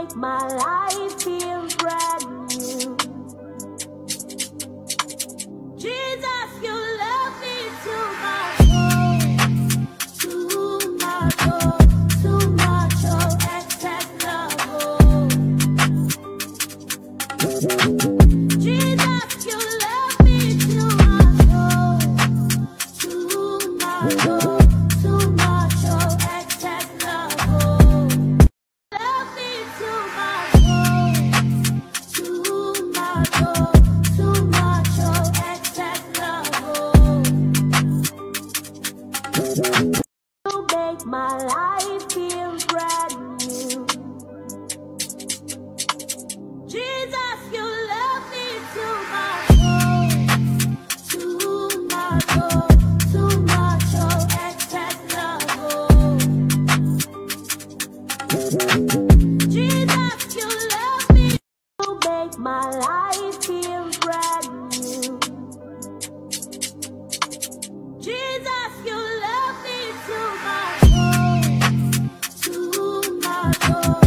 make my life feel brand new. Jesus, you love me too much, too much, too much, excess love. Jesus, you love me too much, too much, too much, excess love. Love me too much, too much, too much, excess love. You make my life feel brand new. Jesus, you love me too much, too much, too much, excess love. Jesus, you love me. You make my life feel brand new. Jesus, you love me too much, too much.